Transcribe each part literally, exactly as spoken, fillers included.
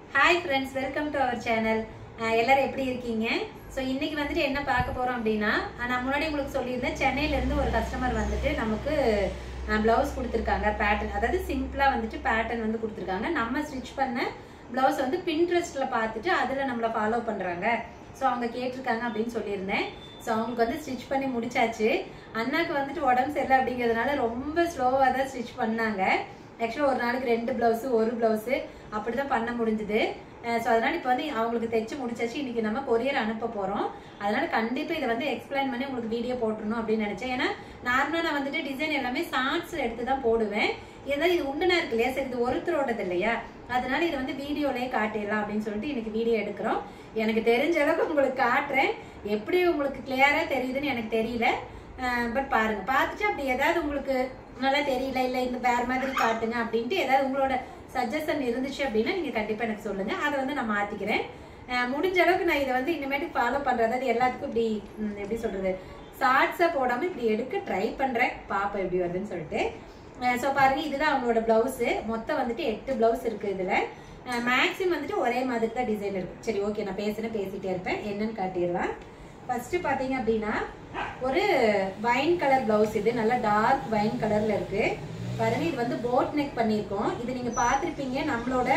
Hi friends, welcome to our channel. எல்லாரும் எப்படி இருக்கீங்க? சோ இன்னைக்கு வந்துட்டு என்ன பார்க்க போறோம் அப்படினா நான் முன்னாடி உங்களுக்கு சொல்லியிருந்தேன் சென்னையில இருந்து ஒரு கஸ்டமர் வந்துட்டு நமக்கு ப்ளவுஸ் கொடுத்திருக்காங்க பேட்டர்ன் அதாவது சிம்பிளா வந்துட்டு பேட்டர்ன் வந்து கொடுத்திருக்காங்க நம்ம ஸ்டிட்ச் பண்ண ப்ளவுஸ் வந்து Pinterestல பார்த்துட்டு அதுல நம்மள ஃபாலோ பண்றாங்க சோ அவங்க கேட்டிருக்காங்க அப்படினு சொல்லியிருந்தேன் சோ அவங்க வந்து ஸ்டிட்ச் பண்ணி முடிச்சாச்சு அண்ணாக்கு வந்துட்டு உடம்பு சரியில்லை அப்படிங்கிறதுனால ரொம்ப ஸ்லோவா தான் ஸ்டிட்ச் பண்ணாங்க Actually ஒரு நாளைக்கு ரெண்டு ப்ளவுஸ் ஒரு ப்ளவுஸ் அப்படி தான் பண்ண முடிஞ்சது சோ அதனால இப்போ வந்து அவங்களுக்கு தைச்சு முடிச்சாச்சு இன்னைக்கு நம்ம கொரியர் அனுப்ப போறோம் அதனால கண்டிப்பா இத வந்து எக்ஸ்பிளைன் பண்ணி உங்களுக்கு வீடியோ போட்றணும் அப்படி நினைச்சேன் ஏனா நார்மலா நான் வந்துட்டு டிசைன் எல்லாமே ஷார்ட்ஸ்ல எடுத்து தான் போடுவேன் ஏதாவது இது உண்டனா இருக்கு இல்லையா சரி இது ஒருத்தரோடது இல்லையா அதனால இத வந்து வீடியோலயே காட்டிடலாம் அப்படினு சொல்லிட்டு இன்னைக்கு வீடியோ எடுக்கிறோம் எனக்கு தெரிஞ்ச அளவுக்கு உங்களுக்கு காட்றேன் எப்படி உங்களுக்கு கிளியரா தெரியுதுன்னு எனக்கு தெரியல பட் பாருங்க பார்த்துட்டு அப்படி ஏதாவது உங்களுக்கு நல்லா தெரியல இல்ல இந்த வேற மாதிரி காட்டுங்க அப்படினு ஏதாவது உங்களோட சஜஷன் இருந்துச்சு அப்படினா நீங்க கண்டிப்பா எனக்கு சொல்லுங்க அத வந்து நான் மாத்திக்கிறேன் முடிஞ்ச அளவுக்கு நான் இத வந்து இனிமேட்டு ஃபாலோ பண்றதா எல்லாத்துக்கும் இப்படி எப்படி சொல்றது ஷார்ட்ஸா போடாம இப்படி எடுக்க ட்ரை பண்றேன் பாப்பா எப்படி வருதுன்னு சொல்லிட்டு சோ பாருங்க இதுதான் அவங்களோட ப்ளவுஸ் மொத்தம் வந்துட்டு எட்டு ப்ளவுஸ் இருக்கு இதுல மேக்ஸிமம் வந்துட்டு ஒரே மாதிரி தான் டிசைன் இருக்கு சரி ஓகே நான் பேசினே பேசிட்டே இருப்பேன் என்னன்னு காட்டிடலாம் ஃபர்ஸ்ட் பாத்தீங்க அப்படினா ஒரு வைன் கலர் ப்ளவுஸ் இது நல்ல டார்க் வைன் கலர்ல இருக்கு பாருங்க இது வந்து போட் நெக் பண்ணிருக்கோம் இது நீங்க பாத்திருப்பீங்க நம்மளோட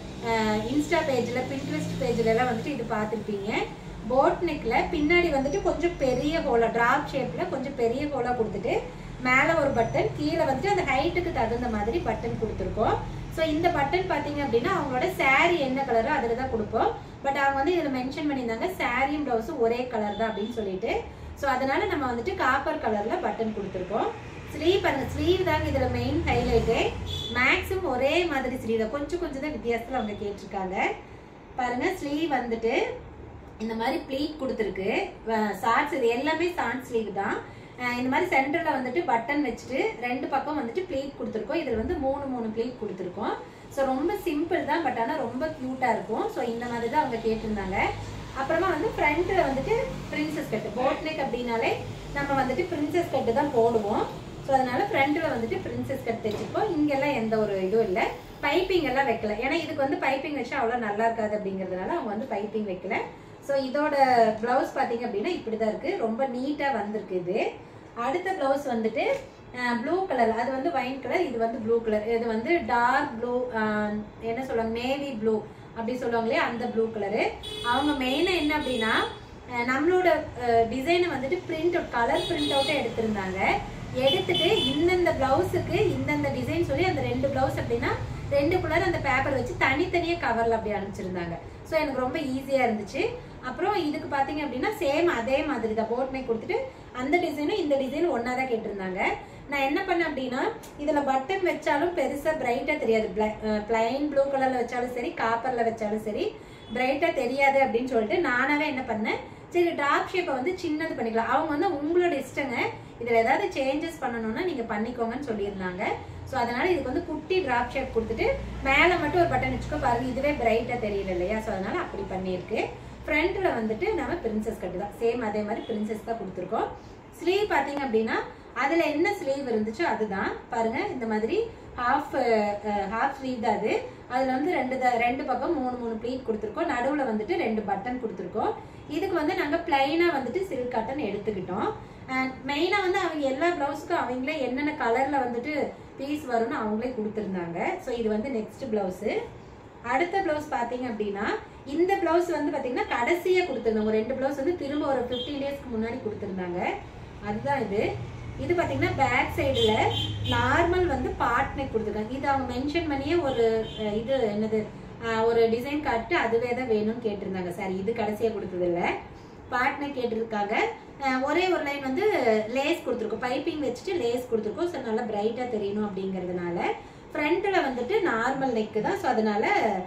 இன்ஸ்டா பேஜ்ல Pinterest பேஜ்ல எல்லாம் வந்துட்டு இது பாத்திருப்பீங்க போட் நெக்ல பின்னாடி வந்துட்டு கொஞ்சம் பெரிய ஹோலா டிராப் ஷேப்ல கொஞ்சம் பெரிய ஹோலா கொடுத்துட்டு மேல ஒரு பட்டன் கீழே வந்துட்டு அந்த ஹைட்டுக்கு தகுந்த மாதிரி பட்டன் கொடுத்துருக்கோம் சோ இந்த பட்டன் பாத்தீங்க அப்படின்னா அவங்களோட saree என்ன கலரோ அதுல தான் கொடுப்போம் பட் அவங்க வந்து இதுல மென்ஷன் பண்ணியிருந்தாங்க சாரியும் ப்ளவுஸும் ஒரே கலர் தான் அப்படின்னு சொல்லிட்டு சோ அதனால நம்ம வந்துட்டு காப்பர் கலர்ல பட்டன் கொடுத்துருக்கோம் ஸ்லீவ் பாருங்க ஸ்லீவ் தாங்க இதுல மெயின் ஹைலைட் மேக்ஸிமம் ஒரே மாதிரி ஸ்லீவ் தான் கொஞ்சம் கொஞ்சம் தான் வித்தியாசத்துல அவங்க கேட்டிருக்காங்க பாருங்க ஸ்லீவ் வந்துட்டு இந்த மாதிரி ப்ளீட் கொடுத்துருக்கு ஷார்ட்ஸ் இது எல்லாமே ஷார்ட் ஸ்லீவ் தான் இந்த மாதிரி சென்டர்ல வந்துட்டு பட்டன் வச்சுட்டு ரெண்டு பக்கம் வந்துட்டு ப்ளீட் கொடுத்துருக்கோம் இதுல வந்து மூணு மூணு ப்ளீட் கொடுத்துருக்கோம் ஸோ ரொம்ப சிம்பிள் தான் பட் ஆனால் ரொம்ப கியூட்டா இருக்கும் ஸோ இந்த மாதிரி தான் அவங்க கேட்டிருந்தாங்க அப்புறமா வந்து ஃப்ரண்ட்ல வந்துட்டு பிரின்சஸ் கட் போட் நெக் அப்படின்னாலே நம்ம வந்துட்டு பிரின்சஸ் கட்டு தான் போடுவோம் ஸோ அதனால ஃப்ரண்ட்ல வந்துட்டு பிரின்சஸ் கட் தைச்சிருக்கோம் இங்கெல்லாம் எந்த ஒரு இதுவும் இல்லை பைப்பிங் எல்லாம் வைக்கல ஏன்னா இதுக்கு வந்து பைப்பிங் வச்சா அவ்வளோ நல்லா இருக்காது அப்படிங்கிறதுனால அவங்க வந்து பைப்பிங் வைக்கல ஸோ இதோட பிளவுஸ் பார்த்தீங்க அப்படின்னா இப்படிதான் இருக்கு ரொம்ப நீட்டா வந்திருக்கு இது அடுத்த பிளவுஸ் வந்துட்டு ப்ளூ கலர் அது வந்து ஒயிட் கலர் இது வந்து ப்ளூ கலர் இது வந்து டார்க் ப்ளூ என்ன சொல்லுவாங்க நேவி ப்ளூ அப்படி சொல்லுவாங்களே அந்த ப்ளூ கலரு அவங்க மெயினா என்ன அப்படின்னா நம்மளோட டிசைனை வந்துட்டு பிரிண்ட் அவுட் கலர் பிரிண்ட் அவுட்டே எடுத்திருந்தாங்க எடுத்துட்டு இந்தந்த பிளவுஸுக்கு இந்தந்த டிசைன் சொல்லி அந்த ரெண்டு பிளவுஸ் அப்படின்னா ரெண்டு கலர் அந்த பேப்பர் வச்சு தனித்தனியே கவர்ல அப்படி அனுப்பிச்சிருந்தாங்க ஸோ எனக்கு ரொம்ப ஈஸியா இருந்துச்சு அப்புறம் இதுக்கு பாத்தீங்க அப்படின்னா சேம் அதே மாதிரி தான் போட் நெக் கொடுத்துட்டு அந்த டிசைனும் இந்த டிசைனும் ஒன்னா தான் கேட்டிருந்தாங்க நான் என்ன பண்ணேன் அப்படின்னா இதுல பட்டன் வச்சாலும் பெருசா பிரைட்டா தெரியாது பிளைன் ப்ளூ கலர்ல வச்சாலும் சரி காப்பர்ல வச்சாலும் சரி பிரைட்டா தெரியாது அப்படின்னு சொல்லிட்டு நானாவே என்ன பண்ணேன் சரி டாப் ஷேப்பை வந்து சின்னது பண்ணிக்கலாம் அவங்க வந்து உங்களோட இஷ்டங்க இதுல ஏதாவது சேஞ்சஸ் பண்ணணும்னா நீங்க பண்ணிக்கோங்கன்னு சொல்லியிருந்தாங்க ஸோ அதனால இதுக்கு வந்து குட்டி டிராப் ஷேப் கொடுத்துட்டு மேல மட்டும் ஒரு பட்டன் வச்சுக்கோ பாருங்க இதுவே பிரைட்டா தெரியல இல்லையா ஸோ அதனால அப்படி பண்ணியிருக்கு ஃப்ரண்ட்ல வந்துட்டு நம்ம பிரின்சஸ் கட்டு தான் சேம் அதே மாதிரி பிரின்சஸ் தான் கொடுத்துருக்கோம் ஸ்லீவ் பாத்தீங்க அப்படின்னா அதுல என்ன ஸ்லீவ் இருந்துச்சோ அதுதான் பாருங்க இந்த மாதிரி ஹாஃப் ஹாஃப் ஸ்லீவ் தான் அது அதுல வந்து ரெண்டு ரெண்டு பக்கம் மூணு மூணு ப்ளீட் கொடுத்துருக்கோம் நடுவுல வந்துட்டு ரெண்டு பட்டன் கொடுத்துருக்கோம் இதுக்கு வந்து நாங்க பிளைனா வந்துட்டு சில்க் காட்டன் எடுத்துக்கிட்டோம் மெயினா வந்து அவங்க எல்லா பிளவுஸுக்கும் அவங்களே என்னென்ன கலர்ல வந்துட்டு பீஸ் வரும்னு அவங்களே கொடுத்துருந்தாங்க ஸோ இது வந்து நெக்ஸ்ட் பிளவுஸ் அடுத்த பிளவுஸ் பாத்தீங்க அப்படின்னா இந்த பிளவுஸ் வந்து பாத்தீங்கன்னா கடைசியா கொடுத்துருந்தாங்க ரெண்டு பிளவுஸ் வந்து திரும்ப ஒரு பிப்டீன் டேஸ்க்கு முன்னாடி கொடுத்துருந்தாங்க அதுதான் இது இது பாத்தீங்கன்னா பேக் சைடுல நார்மல் வந்து பார்ட் நெக் கொடுத்துருக்காங்க இது அவங்க மென்ஷன் பண்ணியே ஒரு இது என்னது ஒரு டிசைன் காட்டு அதுவே தான் வேணும்னு கேட்டிருந்தாங்க சரி இது கடைசியா கொடுத்தது இல்ல பார்ட் நெக் கேட்டிருக்காங்க ஒரே ஒரு லைன் வந்து லேஸ் கொடுத்துருக்கோம் பைப்பிங் வச்சுட்டு லேஸ் கொடுத்துருக்கோம் ஸோ நல்லா பிரைட்டா தெரியணும் அப்படிங்கிறதுனால ஃப்ரண்ட்ல வந்துட்டு நார்மல் நெக் தான் ஸோ அதனால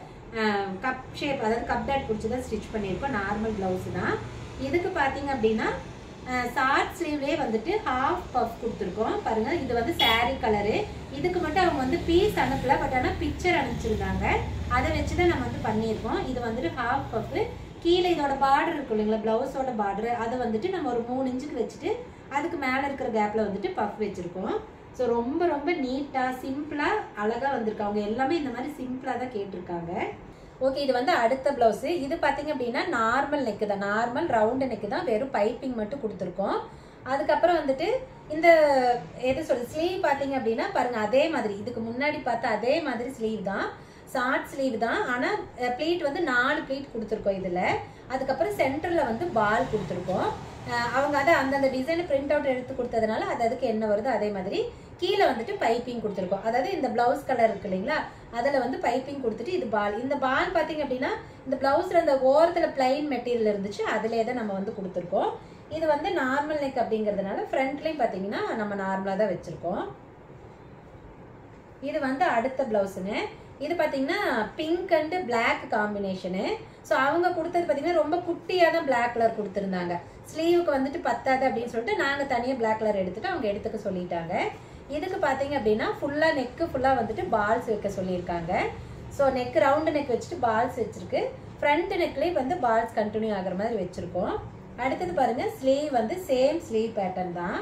கப் ஷேப் அதாவது கப் டாட் பிடிச்சதான் ஸ்டிச் பண்ணியிருக்கோம் நார்மல் பிளவுஸ் தான் இதுக்கு பாத்தீங்க அப்படின்னா ஷார்ட் ஸ்லீவ்லயே வந்துட்டு ஹாஃப் பஃப் கொடுத்துருக்கோம் பாருங்க இது வந்து சாரி கலரு இதுக்கு மட்டும் அவங்க வந்து பீஸ் அனுப்பல பட் ஆனால் பிக்சர் அனுப்பிச்சிருந்தாங்க அதை வச்சுதான் நம்ம வந்து பண்ணியிருக்கோம் இது வந்துட்டு ஹாஃப் பஃப் கீழே இதோட பார்டர் இருக்கும் இல்லைங்களா பிளவுஸோட பார்டர் அதை வந்துட்டு நம்ம ஒரு மூணு இன்ச்சுக்கு வச்சுட்டு அதுக்கு மேல இருக்கிற கேப்ல வந்துட்டு பஃப் வச்சிருக்கோம் ஸோ ரொம்ப ரொம்ப நீட்டா சிம்பிளா அழகா வந்திருக்கு அவங்க எல்லாமே இந்த மாதிரி சிம்பிளா தான் கேட்டிருக்காங்க ஓகே, இது வந்து அடுத்த பிளவுஸ். இது பாத்தீங்க அப்படின்னா நார்மல் நெக் தான், நார்மல் ரவுண்ட் நெக் தான், வெறும் பைப்பிங் மட்டும் கொடுத்துருக்கோம். அதுக்கப்புறம் வந்துட்டு இந்த எது சொல்லு ஸ்லீவ் பாத்தீங்க அப்படின்னா பாருங்க, அதே மாதிரி இதுக்கு முன்னாடி பார்த்தா அதே மாதிரி ஸ்லீவ் தான், ஷார்ட் ஸ்லீவ் தான். ஆனா ப்ளீட் வந்து நாலு ப்ளீட் கொடுத்துருக்கோம் இதுல. அதுக்கப்புறம் சென்டர்ல வந்து பால் கொடுத்துருக்கோம். அவங்க அதை அந்தந்த டிசைன் பிரிண்ட் அவுட் எடுத்து கொடுத்ததுனால அது அதுக்கு என்ன வருதோ அதே மாதிரி கீழே வந்துட்டு பைப்பிங் கொடுத்துருக்கோம். அதாவது இந்த பிளவுஸ் கலர் இருக்கு இல்லைங்களா, அதில் வந்து பைப்பிங் கொடுத்துட்டு இது பால். இந்த பால் பார்த்தீங்க அப்படின்னா இந்த பிளவுஸ்ல இந்த ஓரத்தில் பிளைன் மெட்டீரியல் இருந்துச்சு, அதிலே தான் நம்ம வந்து கொடுத்துருக்கோம். இது வந்து நார்மல் நெக் அப்படிங்கிறதுனால ஃப்ரண்ட்லையும் பார்த்தீங்கன்னா நம்ம நார்மலாக தான் வச்சிருக்கோம். இது வந்து அடுத்த பிளவுஸுங்க. இது பார்த்தீங்கன்னா pink and black combination. So அவங்க கொடுத்தது பார்த்தீங்கன்னா ரொம்ப குட்டியாக தான் பிளாக் கலர் கொடுத்துருந்தாங்க. ஸ்லீவுக்கு வந்துட்டு பத்தாது அப்படின்னு சொல்லிட்டு நாங்கள் தனியாக பிளாக் கலர் எடுத்துட்டு அவங்க எடுத்துக்க சொல்லிட்டாங்க. இதுக்கு பார்த்தீங்க அப்படின்னா ஃபுல்லாக நெக்கு ஃபுல்லாக வந்துட்டு பால்ஸ் வைக்க சொல்லியிருக்காங்க. ஸோ நெக் ரவுண்டு நெக் வச்சுட்டு பால்ஸ் வச்சிருக்கு. ஃப்ரண்ட் நெக்லேயே வந்து பால்ஸ் கண்டினியூ ஆகிற மாதிரி வச்சிருக்கோம். அடுத்தது பாருங்க, ஸ்லீவ் வந்து சேம் ஸ்லீவ் பேட்டர்ன் தான்.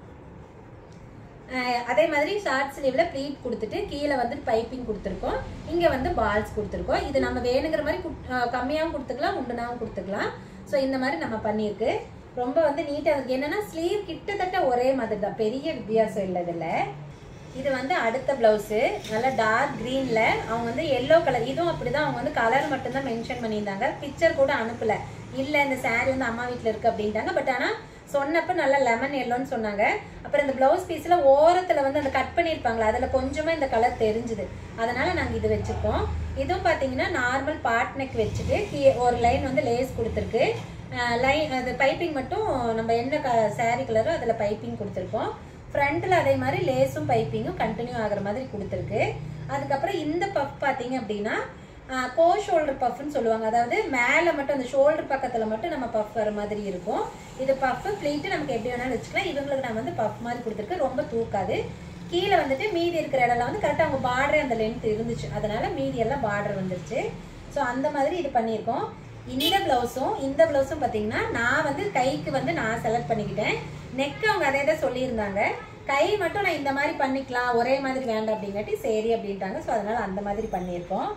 அதே மாதிரி ஷார்ட் ஸ்லீவ்ல ப்ளீட் கொடுத்துட்டு கீழே வந்து பைப்பிங் கொடுத்துருக்கோம். இங்கே வந்து பால்ஸ் கொடுத்துருக்கோம். இது நம்ம வேணுங்கிற மாதிரி கம்மியாகவும் கொடுத்துக்கலாம், உண்டுனாவும் கொடுத்துக்கலாம். ஸோ இந்த மாதிரி நம்ம பண்ணியிருக்கு. ரொம்ப வந்து நீட்டாக இருக்கு. என்னன்னா ஸ்லீவ் கிட்டத்தட்ட ஒரே மாதிரி தான், பெரிய வித்தியாசம் இல்லை இதில். இது வந்து அடுத்த பிளவுஸு, நல்லா டார்க் க்ரீனில் அவங்க வந்து எல்லோ கலர், இதுவும் அப்படி தான். அவங்க வந்து கலர் மட்டும்தான் மென்ஷன் பண்ணியிருந்தாங்க, பிக்சர் கூட அனுப்பலை. இல்லை இந்த சாரீ வந்து அம்மா வீட்டில் இருக்குது அப்படின்ட்டாங்க. பட் ஆனால் சொன்னப்போ நல்லா லெமன் எல்லோன்னு சொன்னாங்க. அப்புறம் இந்த பிளவுஸ் பீஸில் ஓரத்தில் வந்து அந்த கட் பண்ணியிருப்பாங்களா, அதில் கொஞ்சமாக இந்த கலர் தெரிஞ்சுது, அதனால் நாங்கள் இது வச்சுருக்கோம். இதுவும் பார்த்தீங்கன்னா நார்மல் பாட் நெக் வச்சுட்டு கீ ஒரு லைன் வந்து லேஸ் கொடுத்துருக்கு. லைன் அது பைப்பிங் மட்டும் நம்ம என்ன க சாரீ கலரோ அதில் பைப்பிங் கொடுத்துருக்கோம். ஃப்ரண்ட்டில் அதே மாதிரி லேஸும் பைப்பிங்கும் கண்டினியூ ஆகிற மாதிரி கொடுத்துருக்கு. அதுக்கப்புறம் இந்த பஃப் பார்த்தீங்க அப்படின்னா கோ ஷோல்டர் பஃப்னு சொல்லுவாங்க. அதாவது மேலே மட்டும் அந்த ஷோல்டர் பக்கத்தில் மட்டும் நம்ம பஃப் வர மாதிரி இருக்கும். இது பஃப் ப்ளீட்டு நமக்கு எப்படி வேணாலும் வச்சுக்கலாம். இவங்களுக்கு நான் வந்து பஃப் மாதிரி கொடுத்துருக்கு, ரொம்ப தூக்காது. கீழே வந்துட்டு மீதி இருக்கிற இடம்லாம் வந்து கரெக்டாக அவங்க பார்டரே அந்த லென்த் இருந்துச்சு, அதனால மீதி எல்லாம் பார்டர் வந்துருச்சு. ஸோ அந்த மாதிரி இது பண்ணியிருக்கோம். இந்த பிளவுஸும் இந்த பிளவுஸும் பார்த்தீங்கன்னா நான் வந்து கைக்கு வந்து நான் செலக்ட் பண்ணிக்கிட்டேன். நெக் அவங்க அதே தான் சொல்லியிருந்தாங்க. கை மட்டும் நான் இந்த மாதிரி பண்ணிக்கலாம், ஒரே மாதிரி வேண்டாம் அப்படிங்காட்டி சரி அப்படின்ட்டாங்க. ஸோ அதனால அந்த மாதிரி பண்ணியிருக்கோம்.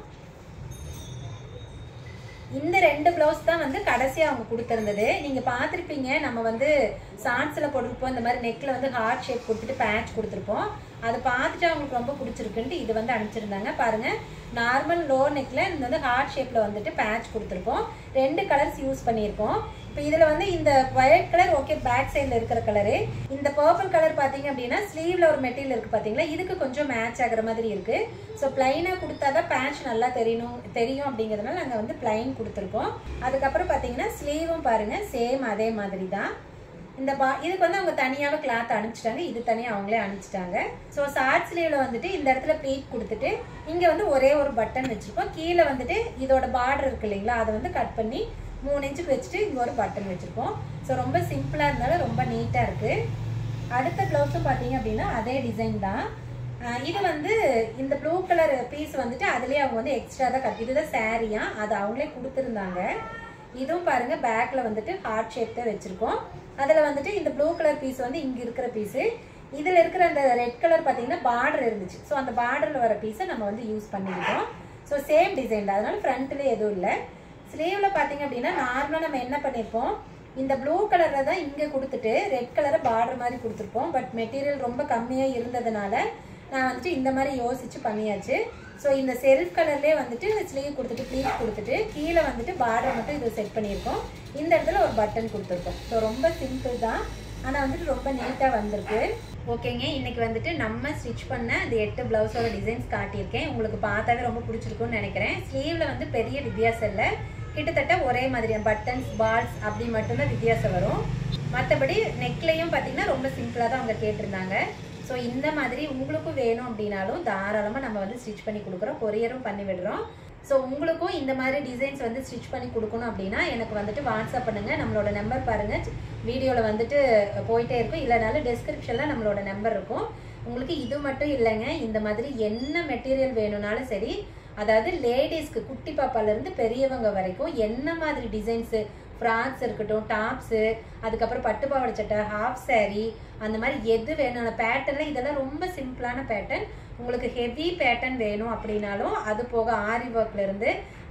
இந்த ரெண்டு பிளவுஸ் தான் வந்து கடைசியாக அவங்க கொடுத்துருந்தது. நீங்கள் பார்த்துருப்பீங்க, நம்ம வந்து ஷார்ட்ஸில் போட்டிருப்போம், இந்த மாதிரி நெக்கில் வந்து ஹார்ட் ஷேப் கொடுத்துட்டு பேட்ச் கொடுத்துருப்போம். அதை பார்த்துட்டு அவங்களுக்கு ரொம்ப பிடிச்சிருக்குன்ட்டு இது வந்து அனுப்பிச்சிருந்தாங்க. பாருங்கள், நார்மல் லோ நெக்கில் இந்த வந்து ஹார்ட் ஷேப்பில் வந்துட்டு பேட்ச் கொடுத்துருக்கோம். ரெண்டு கலர்ஸ் யூஸ் பண்ணியிருக்கோம். இப்போ இதில் வந்து இந்த ஒயிட் கலர் ஓகே, பேக் சைடில் இருக்கிற கலரு. இந்த பர்பிள் கலர் பார்த்தீங்க அப்படின்னா ஸ்லீவில் ஒரு மெட்டீரியல் இருக்குது பார்த்தீங்களா, இதுக்கு கொஞ்சம் மேட்ச் ஆகிற மாதிரி இருக்குது. ஸோ பிளைனாக கொடுத்தா தான் பேட்ச் நல்லா தெரியணும் தெரியும் அப்படிங்கிறதுனால நாங்கள் வந்து பிளைன் கொடுத்துருக்கோம். அதுக்கப்புறம் பார்த்தீங்கன்னா ஸ்லீவும் பாருங்கள் சேம் அதே மாதிரி தான். இந்த பா இதுக்கு வந்து அவங்க தனியாகவே கிளாத் அனுப்பிச்சிட்டாங்க, இது தனியாக அவங்களே அனுப்பிச்சிட்டாங்க. ஸோ ஷார்ட் ஸ்லீவில் வந்துட்டு இந்த இடத்துல ப்ளீட் கொடுத்துட்டு இங்கே வந்து ஒரே ஒரு பட்டன் வச்சுருக்கோம். கீழே வந்துட்டு இதோட பார்டர் இருக்கு இல்லைங்களா, அதை வந்து கட் பண்ணி மூணு இன்ச்சுக்கு வச்சுட்டு இங்கே ஒரு பட்டன் வச்சுருக்கோம். ஸோ ரொம்ப சிம்பிளாக இருந்தாலும் ரொம்ப நீட்டாக இருக்குது. அடுத்த ப்ளவுஸும் பார்த்தீங்க அப்படின்னா அதே டிசைன் தான். இது வந்து இந்த ப்ளூ கலர் பீஸ் வந்துட்டு அதுலேயே அவங்க வந்து எக்ஸ்ட்ரா தான் கட், இதுதான் சாரியா, அது அவங்களே கொடுத்துருந்தாங்க. இதுவும் பாருங்க பேக்கில் வந்துட்டு ஹார்ட் ஷேப் தான் வச்சுருக்கோம். அதில் வந்துட்டு இந்த ப்ளூ கலர் பீஸ் வந்து இங்கே இருக்கிற பீஸு, இதில் இருக்கிற அந்த ரெட் கலர் பார்த்தீங்கன்னா பார்டர் இருந்துச்சு. ஸோ அந்த பார்டரில் வர பீஸை நம்ம வந்து யூஸ் பண்ணிக்கிட்டோம். ஸோ சேம் டிசைன் தான், அதனால ஃப்ரண்ட்லேயே எதுவும் இல்லை. ஸ்லீவில் பார்த்தீங்க அப்படின்னா நார்மலாக நம்ம என்ன பண்ணியிருப்போம், இந்த ப்ளூ கலரில் தான் இங்கே கொடுத்துட்டு ரெட் கலரை பார்டர் மாதிரி கொடுத்துருப்போம். பட் மெட்டீரியல் ரொம்ப கம்மியாக இருந்ததுனால நான் வந்துட்டு இந்த மாதிரி யோசிச்சு பண்ணியாச்சு. ஸோ இந்த செல்ஃப் கலர்லேயே வந்துட்டு ஸ்லீவ் கொடுத்துட்டு ப்ளீட் கொடுத்துட்டு கீழே வந்துட்டு பார்டர் மட்டும் இது செட் பண்ணியிருக்கோம். இந்த இடத்துல ஒரு பட்டன் கொடுத்துருக்கோம். ஸோ ரொம்ப சிம்பிள் தான், ஆனால் வந்துட்டு ரொம்ப நீட்டாக வந்திருக்கு. ஓகேங்க, இன்னைக்கு வந்துட்டு நம்ம ஸ்டிச் பண்ண இந்த எட்டு பிளவுஸோட டிசைன்ஸ் காட்டியிருக்கேன். உங்களுக்கு பார்த்தாவே ரொம்ப பிடிச்சிருக்கும்னு நினைக்கிறேன். ஸ்லீவில் வந்து பெரிய வித்தியாசம் இல்லை, கிட்டத்தட்ட ஒரே மாதிரி பட்டன்ஸ் பால்ஸ் அப்படி மட்டும்தான் வித்தியாசம் வரும். மற்றபடி நெக்லையும் பார்த்தீங்கன்னா ரொம்ப சிம்பிளாக தான் அவங்க கேட்டிருந்தாங்க. ஸோ இந்த மாதிரி உங்களுக்கும் வேணும் அப்படின்னாலும் தாராளமாக நம்ம வந்து ஸ்டிச் பண்ணி கொடுக்குறோம், கொரியரும் பண்ணி விடுறோம். ஸோ உங்களுக்கும் இந்த மாதிரி டிசைன்ஸ் வந்து ஸ்டிச் பண்ணி கொடுக்கணும் அப்படின்னா எனக்கு வந்துட்டு வாட்ஸ்அப் பண்ணுங்கள். நம்மளோட நம்பர் பாருங்கள், வீடியோவில் வந்துட்டு போயிட்டே இருக்கும், இல்லைனாலும் டெஸ்கிரிப்ஷனில் நம்மளோட நம்பர் இருக்கும். உங்களுக்கு இது மட்டும் இல்லைங்க, இந்த மாதிரி என்ன மெட்டீரியல் வேணும்னாலும் சரி, அதாவது லேடிஸ்க்கு குட்டி பாப்பாலேருந்து பெரியவங்க வரைக்கும் என்ன மாதிரி டிசைன்ஸு, ஃப்ராக்ஸ் இருக்கட்டும், டாப்ஸு, அதுக்கப்புறம் பட்டு பாவாடை சட்டை, ஹாஃப் சாரீ, அந்த மாதிரி எது வேணும் பேட்டர்னில் இதெல்லாம் ரொம்ப சிம்பிளான பேட்டர்ன். உங்களுக்கு ஹெவி பேட்டர்ன் வேணும் அப்படின்னாலும் அது போக ஆரி ஒர்க்லேருந்து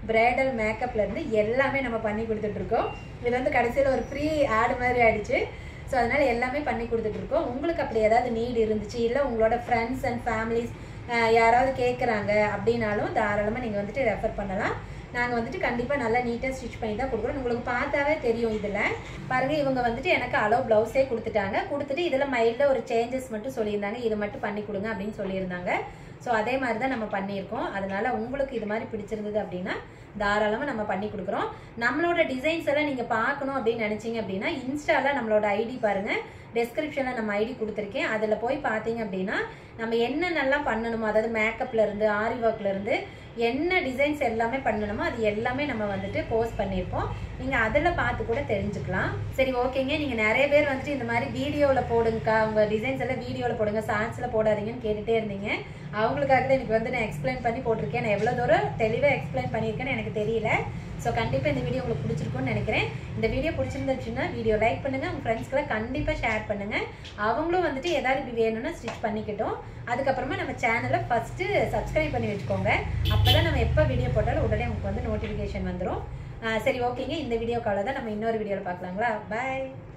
பிரைடல் மேக்கப்லேருந்து எல்லாமே நம்ம பண்ணி கொடுத்துட்ருக்கோம். இது வந்து கடைசியில் ஒரு ஃப்ரீ ஆடு மாதிரி ஆயிடுச்சு. ஸோ அதனால் எல்லாமே பண்ணி கொடுத்துட்ருக்கோம். உங்களுக்கு அப்படி ஏதாவது நீட் இருந்துச்சு, இல்லை உங்களோட ஃப்ரெண்ட்ஸ் அண்ட் ஃபேமிலிஸ் யாராவது கேட்குறாங்க அப்படின்னாலும் தாராளமாக நீங்கள் வந்துட்டு ரெஃபர் பண்ணலாம். நாங்கள் வந்துட்டு கண்டிப்பாக நல்லா நீட்டாக ஸ்டிச் பண்ணி தான் கொடுக்குறோம். உங்களுக்கு பார்த்தாவே தெரியும். இதில் பாருங்கள், இவங்க வந்துட்டு எனக்கு அளோ ப்ளவுஸே கொடுத்துட்டாங்க. கொடுத்துட்டு இதில் மைல்டாக ஒரு சேஞ்சஸ் மட்டும் சொல்லியிருந்தாங்க, இது மட்டும் பண்ணி கொடுங்க அப்படின்னு சொல்லியிருந்தாங்க. ஸோ அதே மாதிரி தான் நம்ம பண்ணியிருக்கோம். அதனால உங்களுக்கு இது மாதிரி பிடிச்சிருந்தது அப்படின்னா தாராளமாக நம்ம பண்ணி கொடுக்குறோம். நம்மளோட டிசைன்ஸ் எல்லாம் நீங்கள் பார்க்கணும் அப்படின்னு நினச்சிங்க அப்படின்னா இன்ஸ்டாவில் நம்மளோட ஐடி பாருங்கள், டெஸ்கிரிப்ஷனில் நம்ம ஐடி கொடுத்துருக்கேன். அதில் போய் பார்த்தீங்க அப்படின்னா நம்ம என்னென்னலாம் பண்ணணுமோ, அதாவது மேக்கப்லேருந்து ஆரி ஒர்க்லேருந்து என்ன டிசைன்ஸ் எல்லாமே பண்ணணுமோ அது எல்லாமே நம்ம வந்துட்டு போஸ்ட் பண்ணியிருப்போம். நீங்கள் அதில் பார்த்து கூட தெரிஞ்சுக்கலாம். சரி, ஓகேங்க. நீங்கள் நிறைய பேர் வந்துட்டு இந்த மாதிரி வீடியோவில் போடுங்கக்கா, உங்கள் டிசைன்ஸ் எல்லாம் வீடியோவில் போடுங்க, ஷார்ட்ஸில் போடாதீங்கன்னு கேட்டுகிட்டே இருந்தீங்க. அவங்களுக்காக தான் எனக்கு வந்து நான் எக்ஸ்பிளைன் பண்ணி போட்டிருக்கேன். நான் எவ்வளோ தூரம் தெளிவாக எக்ஸ்பிளைன் பண்ணியிருக்கேன்னு எனக்கு தெரியல. ஸோ கண்டிப்பாக இந்த வீடியோ உங்களுக்கு பிடிச்சிருக்குன்னு நினைக்கிறேன். இந்த வீடியோ பிடிச்சிருந்துச்சுன்னா வீடியோ லைக் பண்ணுங்கள், உங்கள் ஃப்ரெண்ட்ஸ்க்கெல்லாம் கண்டிப்பாக ஷேர் பண்ணுங்கள். அவங்களும் வந்துட்டு ஏதாவது இப்படி வேணும்னா ஸ்டிச் பண்ணிக்கிட்டோம். அதுக்கப்புறமா நம்ம சேனலை ஃபஸ்ட்டு சப்ஸ்கிரைப் பண்ணி வச்சுக்கோங்க. அப்போ தான் நம்ம எப்போ வீடியோ போட்டாலும் உடனே உங்களுக்கு வந்து நோட்டிஃபிகேஷன் வந்துடும். சரி, ஓகேங்க. இந்த வீடியோக்காக தான் நம்ம இன்னொரு வீடியோவில் பார்க்கலாங்களா? பாய்.